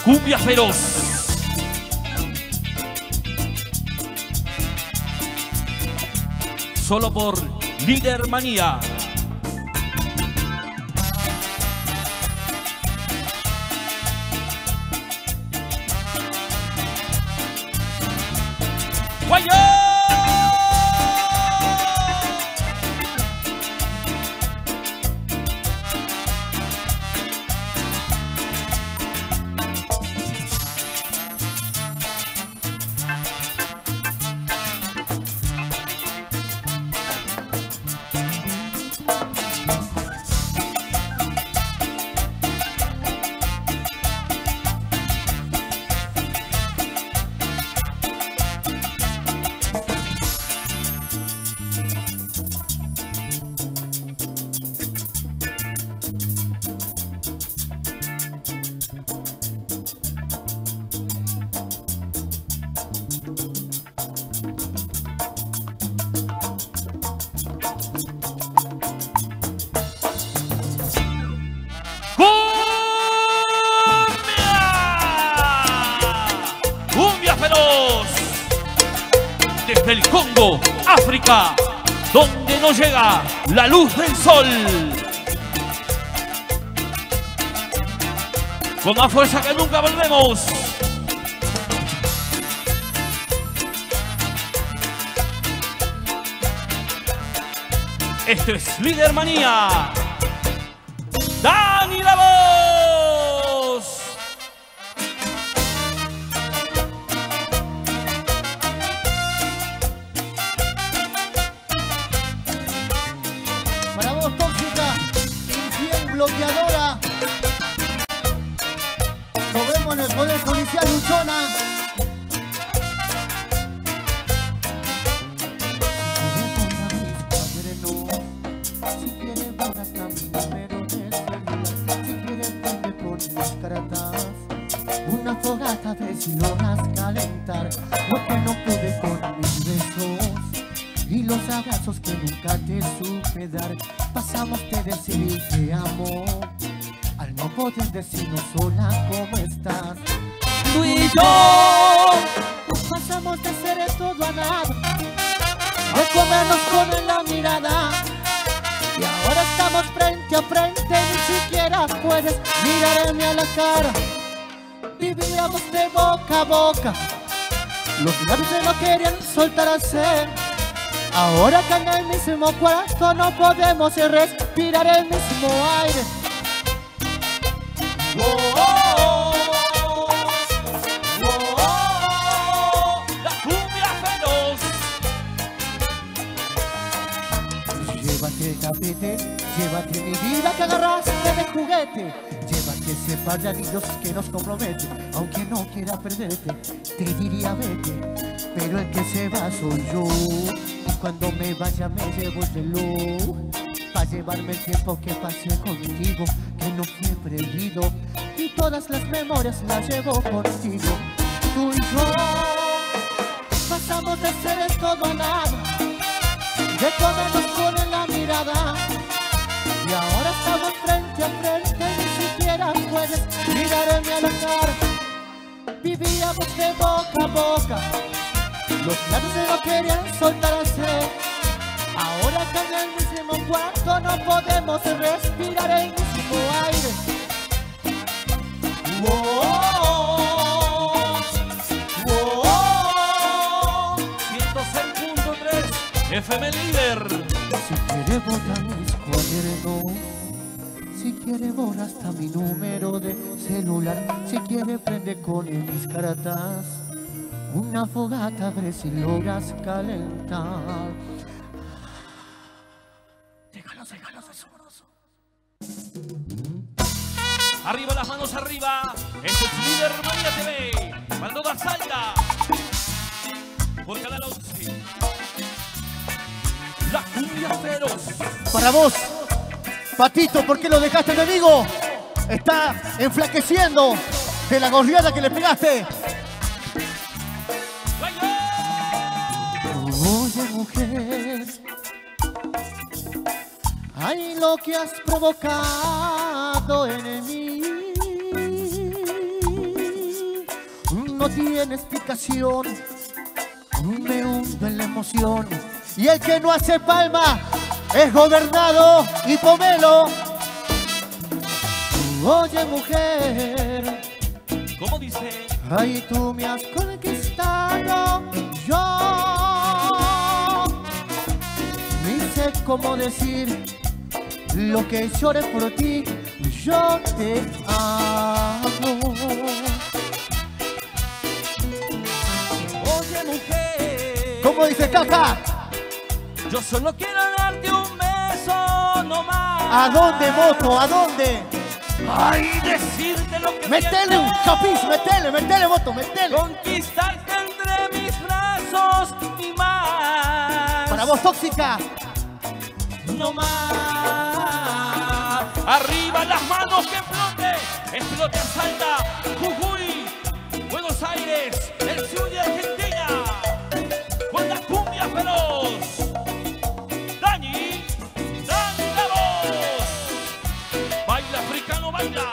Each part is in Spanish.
cumbia feroz. Solo por Líder Manía. ¡Guayo! Desde el Congo, África, donde no llega la luz del sol. Con más fuerza que nunca volvemos. Esto es Líder Manía. ¡Dani la voz! Para vos, tóxica, infiel, bloqueadora. Nos vemos en el Poder Policial Luchona. Una fogata de si logras calentar lo que no pude con mis besos y los abrazos que nunca te supe dar. Pasamos de decir te amo al no poder decirnos sola cómo estás. Tú y yo pasamos de ser el todo a nada, de comernos con la mirada, y ahora estamos frente a frente, ni siquiera puedes mirarme a la cara. Vivíamos de boca a boca, los labios se no querían soltar al ser. Ahora que en el mismo cuarto no podemos respirar el mismo aire. Oh, oh, oh, oh, oh, la cumbia feroz. Llévate el tapete, llévate mi vida que agarraste de juguete. Llévate ese par de anillos que nos compromete. Aunque no quiera perderte, te diría vete, pero el que se va soy yo. Y cuando me vaya me llevo el reloj para llevarme el tiempo que pasé contigo, que no fui prohibido, y todas las memorias las llevo contigo. Tú y yo pasamos de ser el todo a nada, de comernos con la mirada, y ahora estamos frente a frente, ni siquiera puedes mirarme a la cara. Vivíamos de boca a boca, los labios se no querían soltar al ser. Ahora que en el mismo cuarto no podemos respirar el mismo aire. Oh, oh, oh, oh, 106.3 FM Líder. Si quiere borrar mis cuadernos, si quiere borra hasta mi número de celular, si quiere prende con mis cartas una fogata, a ver si logras calentar. Déjalo, es sabroso. Arriba las manos arriba. Este es Líder Manía TV. Cuando da salga. Por Canal 11. La cumbia feroz. Para vos, Patito, ¿por qué lo dejaste, enemigo? Está enflaqueciendo de la gorriada que le pegaste. Oye, mujer, ay, lo que has provocado en mí. no tiene explicación. Me hundo en la emoción. Y el que no hace palma es gobernado y pomelo. Oye, mujer, ¿cómo dice? ay, tú me has conquistado. Yo ni sé cómo decir lo que lloré por ti. Yo te amo. Oye, mujer, ¿Cómo dice Caca? yo solo quiero darte un beso nomás. ¿A dónde, moto? ¿A dónde? Ay, decirte lo que Metele un siento. chapis, metele, moto, metele. Conquistarte entre mis brazos y más. Para vos, tóxica. No más. Arriba las manos, que explote Salta, Jujuy, Buenos Aires, el sur de Argentina, con la cumbia feroz. Dani la voz. Baila africano, baila.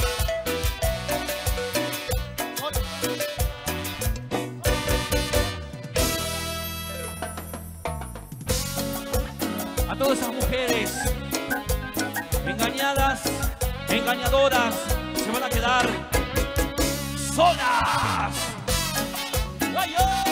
A todas esas mujeres engañadas, engañadoras, se van a quedar solas. ¡Ay,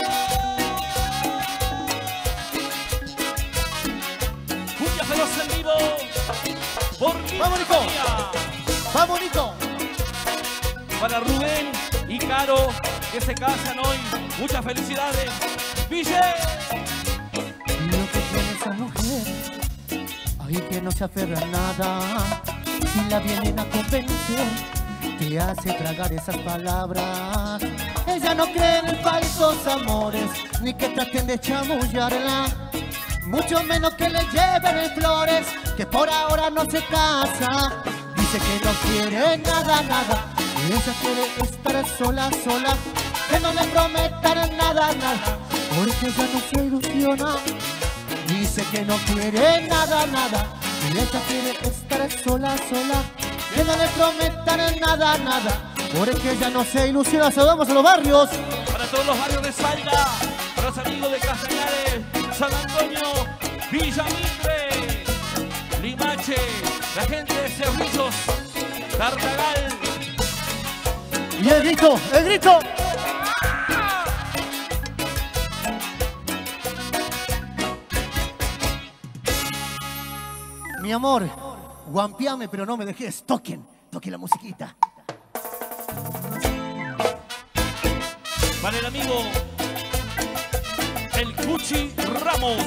cumbia feroz en vivo por mi ¡Vamos, Nico! familia. ¡Vamos, Nico! Para Rubén y Caro, que se casan hoy, muchas felicidades. Ville. Lo que tiene esa mujer, ay, que no se aferra a nada. Si la vienen a convencer, te hace tragar esas palabras. Ella no cree en falsos amores, ni que traten de chamullarla, mucho menos que le lleven flores, que por ahora no se casa. Dice que no quiere nada, nada. Ella quiere estar sola, sola, que no le prometan nada, nada, porque ella no se ilusiona. Dice que no quiere nada, nada. Y ella quiere estar sola, sola, que no le prometan nada, nada, porque ella no se ilusiona. Saludamos a los barrios. Para todos los barrios de Salta, para los amigos de Castañares, San Antonio, Villa Mitre, Limache, la gente de Cerrillos, Tartagal. Y el grito, el grito. Mi amor, guampiame, pero no me dejes. Toquen la musiquita. Para el amigo, el Cuchi Ramos.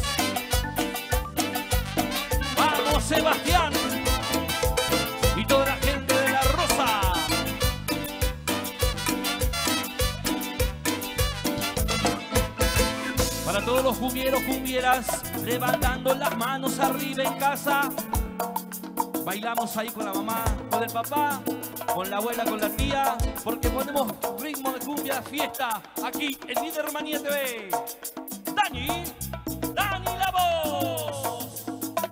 Vamos, Sebastián. Y toda la gente de La Rosa. Para todos los cumbieros, cumbieras, levantando las manos arriba en casa. Bailamos ahí con la mamá, con el papá, con la abuela, con la tía, porque ponemos ritmo de cumbia, fiesta, aquí en Líder Manía TV. Dani la voz.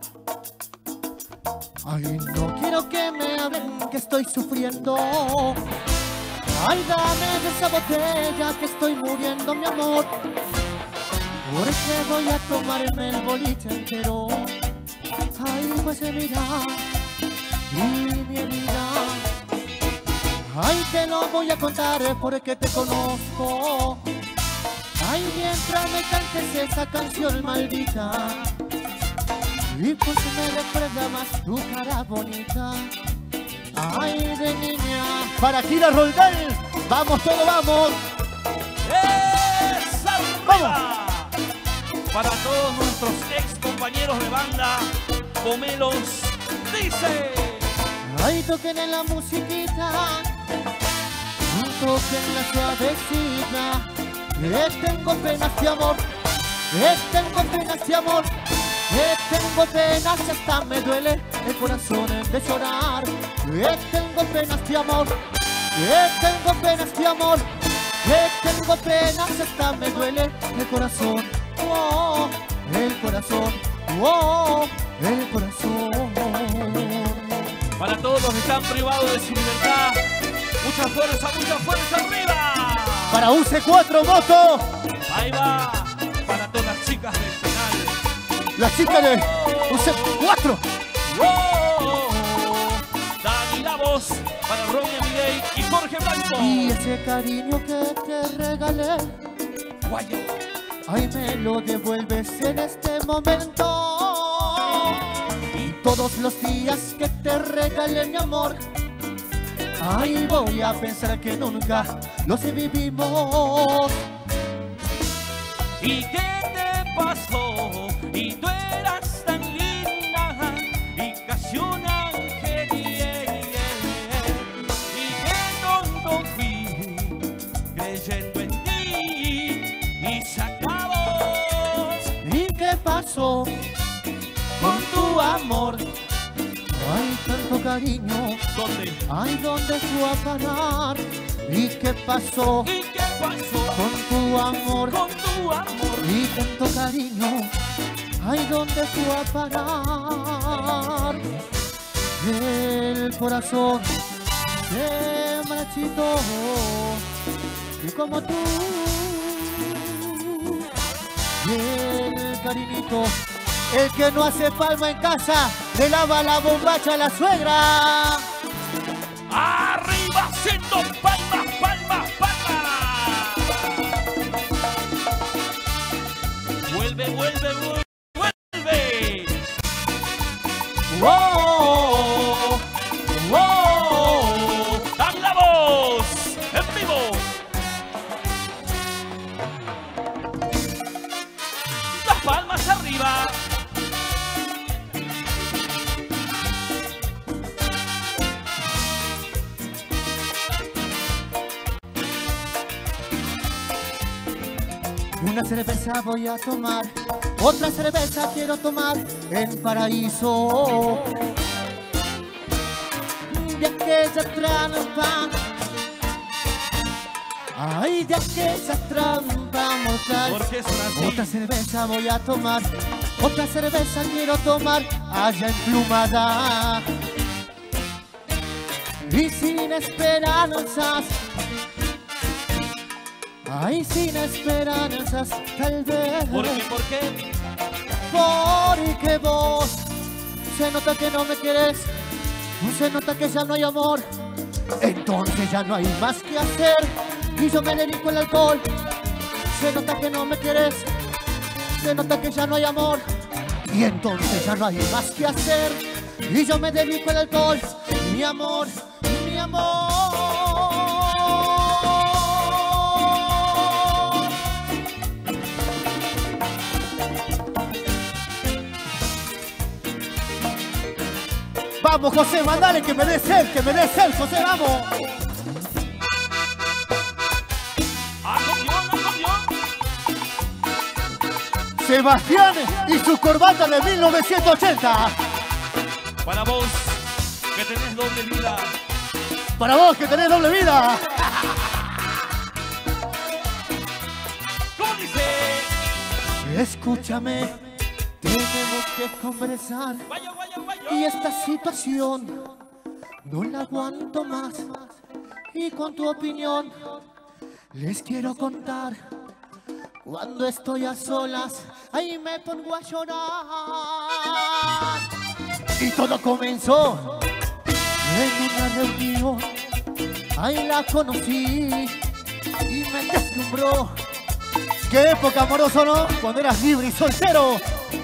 Ay, no quiero que me hablen que estoy sufriendo. Ay, dame de esa botella que estoy muriendo, mi amor. Porque voy a tomarme el boliche entero. Ay, pues mira, y mi herida. Ay, te lo voy a contar porque te conozco. Ay, mientras me cantes esa canción maldita, y pues me recuerda más tu cara bonita. Ay, de niña. Para Kira Roldán, vamos, todo vamos. ¡Esa ¡Vamos! arriba! Para todos nuestros ex compañeros de banda, Pomelos, dice. Ay, toquen en la musiquita, toquen la suavecita. Tengo penas de amor, tengo penas de amor, tengo penas y hasta me duele el corazón de llorar. Tengo penas de amor, tengo penas de amor, tengo penas y hasta me duele el corazón. Oh, el corazón, oh, el corazón. Para todos los que están privados de su libertad, mucha fuerza arriba. Para UC4 Moto. Ahí va, para todas las chicas del penal. La chica de UC4. ¡Wow! Dani la voz para Ronnie Amidei y Jorge Blanco. Y ese cariño que te regalé, Guayo. ay, me lo devuelves en este momento. Y todos los días que te regalé, mi amor, ay, voy a pensar que nunca los vivimos. ¿Y qué te pasó? Y tú eras tan linda y casi un ángel. Y qué tonto fui creyendo en ti y se acabó. ¿Y qué pasó con tu amor? Ay, tanto cariño, ¿Dónde? ay, ¿dónde fue a parar? ¿Y qué pasó ¿Y qué pasó con tu amor? con tu amor? Y tanto cariño, ay, ¿dónde fue a parar? El corazón se marchitó y como tú. Y el cariñito, el que no hace palma en casa, le lava la bombacha a la suegra. Arriba haciendo palmas, palmas, palmas. Vuelve, vuelve, vuelve. ¡Wow! ¡Wow! ¡Dame la voz! ¡En vivo! Las palmas arriba. Una cerveza voy a tomar, otra cerveza quiero tomar en Paraíso. De aquella trampa, ay, de aquella trampa mortal. Porque son así. Otra cerveza voy a tomar, otra cerveza quiero tomar allá emplumada. Y sin esperanzas, ay, sin esperanzas, tal vez. ¿Por qué? ¿Por qué? Porque vos se nota que no me quieres, se nota que ya no hay amor, entonces ya no hay más que hacer y yo me dedico al alcohol. Se nota que no me quieres, se nota que ya no hay amor y entonces ya no hay más que hacer y yo me dedico al alcohol. Mi amor, mi amor. Vamos, José, mandale que me des él, José, vamos. ¡Acordeón, acordeón! Sebastián y su corbata de 1980. Para vos, que tenés doble vida. Para vos que tenés doble vida. ¿Cómo dice? Escúchame, tenemos que conversar. Vaya, vaya, vaya. Y esta situación no la aguanto más. Y con tu opinión les quiero contar. Cuando estoy a solas, ahí me pongo a llorar. Y todo comenzó en una reunión. Ahí la conocí y me deslumbró. Qué época amorosa, ¿no? Cuando eras libre y soltero.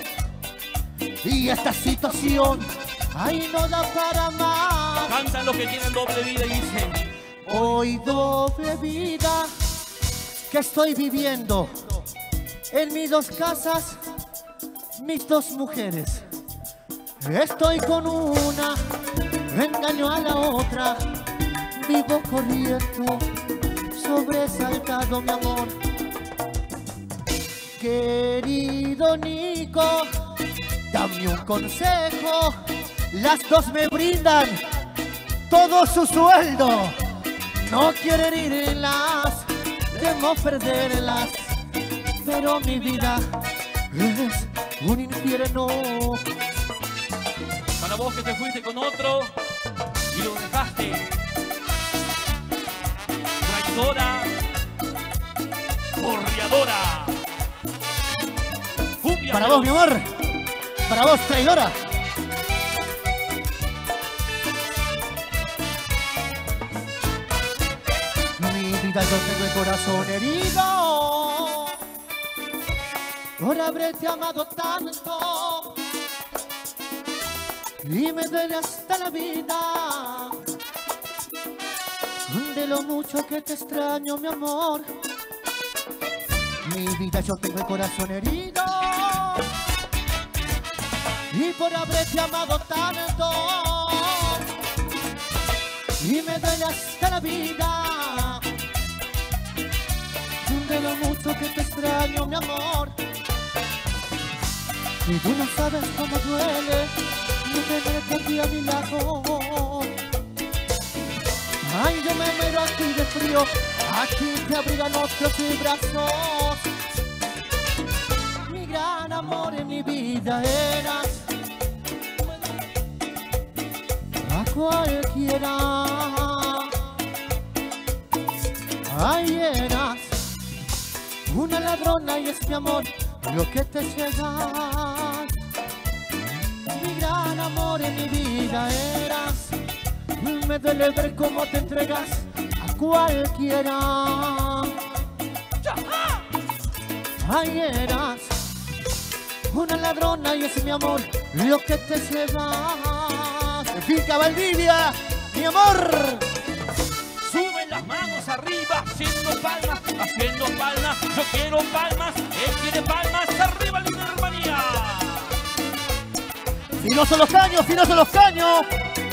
Y esta situación, ahí no da para más. Cantan los que tienen doble vida y dicen: Hoy doble vida que estoy viviendo en mis dos casas, mis dos mujeres. Estoy con una, engaño a la otra, vivo corriendo, sobresaltado mi amor. Querido Nico, dame un consejo, las dos me brindan todo su sueldo. No quieren irlas, temo perderlas, pero mi vida es un infierno. para vos que te fuiste con otro y lo dejaste. Traidora, chorreadora. Cumbia Para vos, mi amor. Para vos, traidora. Mi vida, yo tengo el corazón herido por haberte amado tanto y me duele hasta la vida de lo mucho que te extraño, mi amor. Mi vida, yo tengo el corazón herido y por haberte amado tanto y me duele hasta la vida de lo mucho que te extraño, mi amor. Y tú no sabes cómo duele no tenerte aquí a mi lado. Ay, yo me muero aquí de frío, aquí te abrigan otros brazos. Mi gran amor en mi vida eras a cualquiera. Ay, eras una ladrona y es mi amor lo que te llevas. Mi gran amor en mi vida eras. Me duele ver cómo te entregas a cualquiera. Ay, eras una ladrona y es mi amor lo que te llevas. Finca Valdivia, mi amor. Suben las manos arriba, haciendo palmas, haciendo palmas. Yo quiero palmas, él quiere palmas. Arriba la hermanía. Filosos los caños, filosos los caños.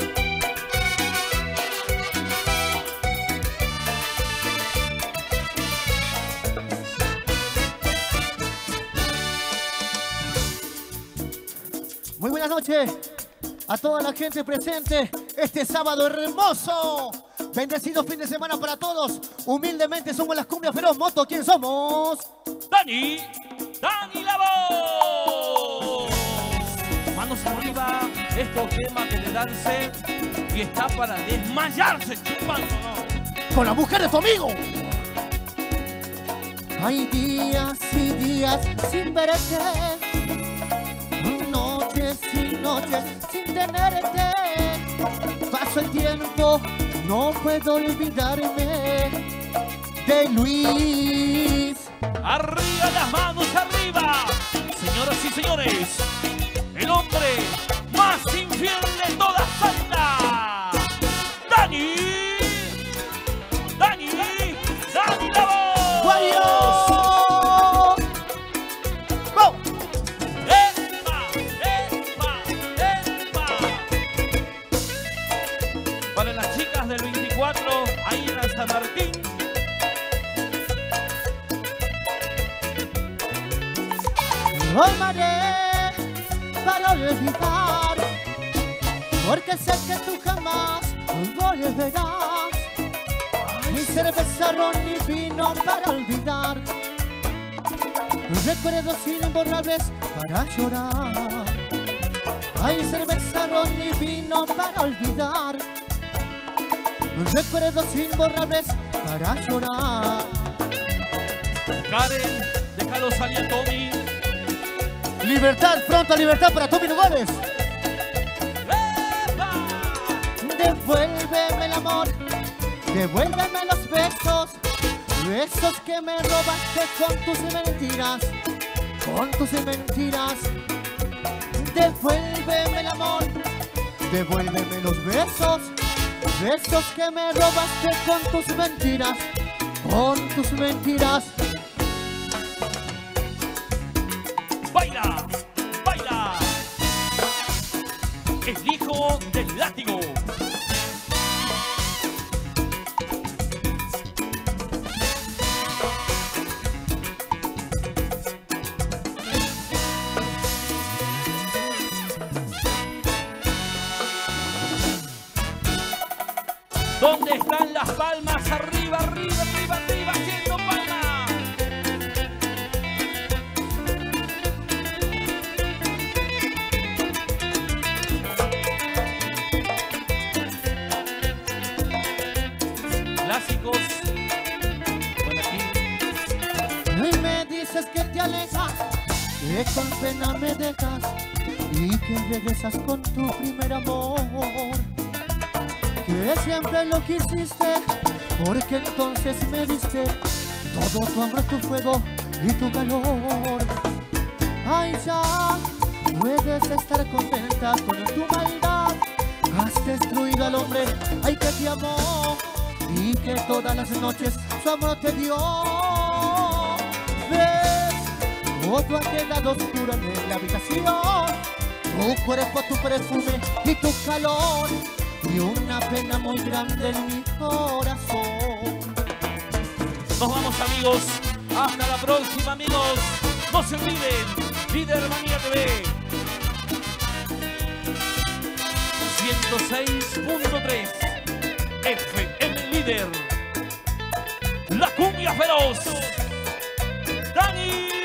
Muy buenas noches a toda la gente presente este sábado hermoso. Bendecido fin de semana para todos. Humildemente somos las Cumbias Feroz. Moto, ¿quién somos? Dani la voz. Manos arriba, estos temas que le dan sed y está para desmayarse chupando, ¿no? Con la mujer de tu amigo. Hay días y días sin verte, noches y noches sin tenerte. Paso el tiempo, no puedo olvidarme de Luis. Arriba las manos, arriba. Señoras y señores, el hombre más infiel de toda Salta. Dani la voz. ¡Guayo! ¡Go! ¡Epa! Para las chicas del 24, ahí en San Martín. No amaré para olvidar, porque sé que tú jamás volverás. Mi cerveza, ron y vino para olvidar, recuerdos imborrables para llorar. Hay cerveza, ron y vino para olvidar, recuerdos imborrables para llorar. Karen, déjalo salir a Tommy. Libertad, pronta libertad para Tommy Nogales. ¡Epa! Devuélveme el amor, devuélveme los besos, besos que me robaste con tus mentiras, con tus mentiras. Devuélveme el amor, devuélveme los besos, besos que me robaste con tus mentiras, con tus mentiras. ¡Baila! El hijo del látigo. ¿Dónde están las palmas? Arriba, haciendo palmas. Clásicos. Por aquí. que te alejas, que con pena me dejas y que regresas con tu primer amor. Que siempre lo quisiste, porque entonces me diste todo tu amor, tu fuego y tu calor. Ay, ya puedes estar contenta con tu maldad. Has destruido al hombre, ay, que te amó y que todas las noches su amor te dio. Ves, todo ha quedado oscuro en la habitación. Tu cuerpo, tu perfume y tu calor, y una pena muy grande en mi corazón. Nos vamos, amigos. Hasta la próxima, amigos. No se olviden, Líder Manía TV 106.3 FM Líder. La cumbia feroz. Dani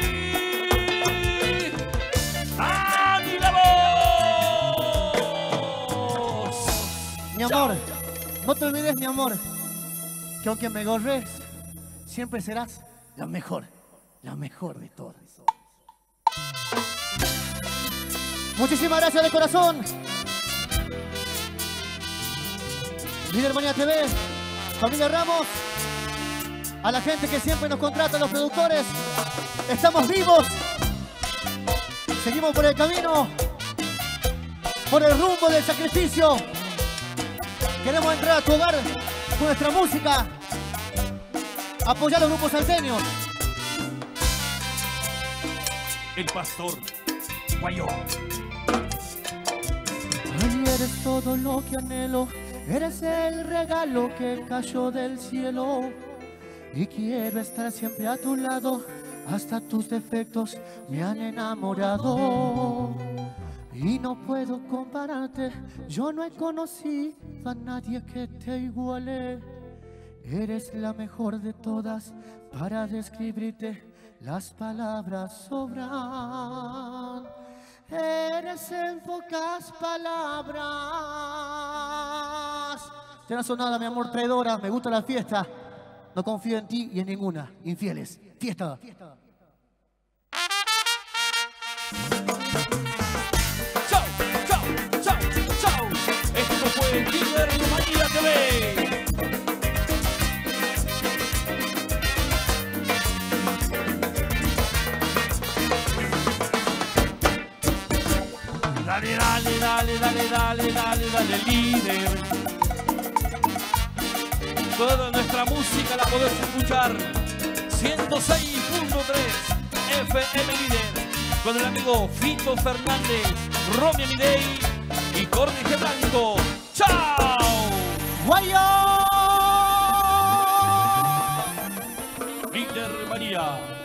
la voz. Mi amor, no te olvides, mi amor, que aunque me gorres, siempre serás la mejor de todas. Muchísimas gracias de corazón. Líder Manía TV, familia Ramos, a la gente que siempre nos contrata, a los productores. Estamos vivos. Seguimos por el camino, por el rumbo del sacrificio. Queremos entrar a tu hogar con nuestra música, apoyar a los grupos salteños. El pastor Guayó. Ay, eres todo lo que anhelo, eres el regalo que cayó del cielo. Y quiero estar siempre a tu lado, hasta tus defectos me han enamorado. Y no puedo compararte, yo no he conocido a nadie que te iguale. Eres la mejor de todas, para describirte las palabras sobran. Eres en pocas palabras. Te no sonada, mi amor, traidora, me gusta la fiesta. No confío en ti y en ninguna. Infieles. Fiesta. Chau, chau, chau, chau. Esto fue Líder Manía TV. Dale, dale, dale, dale, dale, dale, dale, líder. Toda nuestra música la podés escuchar 106.3 FM Líder, con el amigo Fito Fernández, Romy Amidei y Jorge Blanco. ¡Chao! ¡Guayo! Líder Manía.